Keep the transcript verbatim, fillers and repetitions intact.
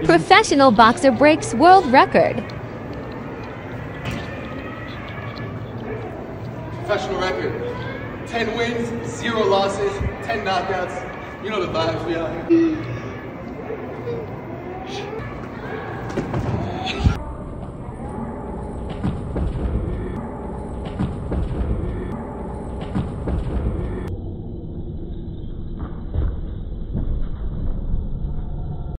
Professional boxer breaks world record. Professional record. ten wins, zero losses, ten knockouts. You know the vibes we are.